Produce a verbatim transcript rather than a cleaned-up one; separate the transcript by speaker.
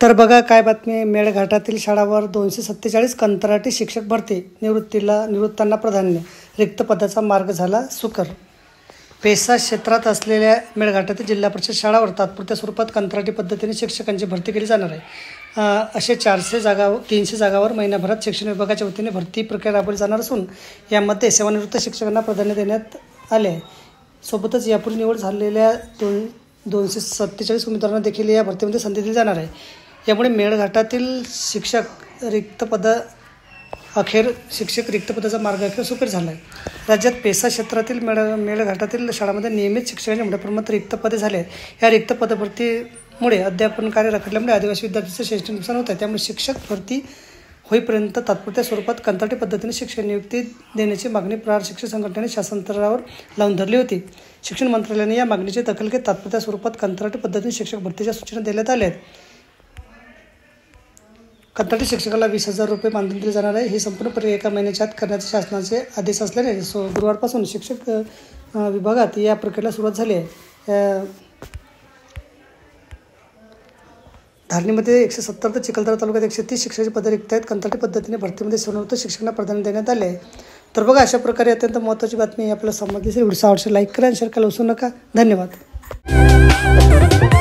Speaker 1: तर बघा काय बातमी आहे। मेळघाटातील शाळावर दोनशे सत्तेचाळीस कंत्राटी शिक्षक भरती, निवृत्तीला निवृत्तांना प्राधान्य, रिक्त पदाचा मार्ग झाला सुकर। पेसा क्षेत्रात असलेल्या मेळघाटातील जिल्हा परिषद शाळावर तात्पुरत्या स्वरूपात कंत्राटी पद्धतीने शिक्षकांची भरती केली जाणार आहे। असे चारशे जागा तीनशे जागावर महिनाभरात शिक्षण विभागाच्या वतीने भरती प्रक्रिया राबवली जाणार असून यामध्ये सेवानिवृत्त शिक्षकांना प्राधान्य देण्यात आले आहे। सोबतच यापूर्वी निवड झालेल्या दोन दोनशे सत्तेचाळीस उमेदवारांना देखील या भरतीमध्ये संधी दिली जाणार आहे। यामुळे मेळघाटातील शिक्षक रिक्त पद अखेर शिक्षक रिक्त पदाचा मार्ग अखेर सुकर झाला आहे। राज्यात पेसा क्षेत्रातील मेळ मेळघाटातील शाळांमध्ये नियमित शिक्षकांची मोठ्या प्रमाणात रिक्त पदे झाले आहेत। या रिक्त पदभरतीमुळे अध्यापन कार्य रखडल्यामुळे आदिवासी विद्यार्थ्यांचे शैक्षणिक नुकसान होत आहे। त्यामुळे शिक्षक भरती होईपर्यंत तात्पुरत्या स्वरूपात कंत्राटी पद्धतीने शिक्षण नियुक्ती देण्याची मागणी प्रहार शिक्षक संघटनेने शासन स्तरावर लावून धरली होती। शिक्षण मंत्रालयाने या मागणीची दखल घेत तात्पुरत्या स्वरूपात कंत्राटी पद्धतीने शिक्षक भरतीच्या सूचना देण्यात आल्या आहेत। कंत्राटी शिक्षकाला वीस हजार रुपये मानधन दिले जाणार आहे। ही संपूर्ण प्रक्रिया एका महिन्याच्या आत करण्याचे शासनाचे आदेश असल्याने सो गुरुवारपासून शिक्षक विभागात या प्रक्रियेला सुरुवात झाली आहे। धारणीमध्ये एकशे सत्तर तर चिखलदरा तालुक्यात एकशे तीस शिक्षकाची पदे रिक्त आहेत। कंत्राटी पद्धतीने भरतीमध्ये सेवानिवृत्त शिक्षकांना प्राधान्य देण्यात आले आहे। तर बघा अशा प्रकारे अत्यंत महत्त्वाची बातमी आपल्याला समजली असेल। व्हिडिओ आवडल्यास लाईक करा आणि शेअर करायला विसरू नका। धन्यवाद।